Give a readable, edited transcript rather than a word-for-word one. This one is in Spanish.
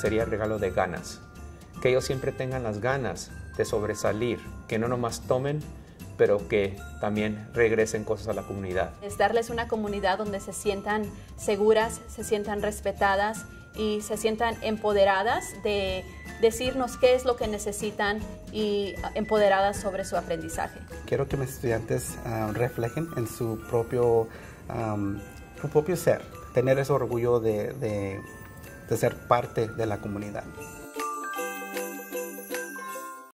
sería el regalo de ganas. Que ellos siempre tengan las ganas de sobresalir, que no nomás tomen, pero que también regresen cosas a la comunidad. Es darles una comunidad donde se sientan seguras, se sientan respetadas y se sientan empoderadas de decirnos qué es lo que necesitan y empoderadas sobre su aprendizaje. Quiero que mis estudiantes reflejen en su propio ser, tener ese orgullo de ser parte de la comunidad.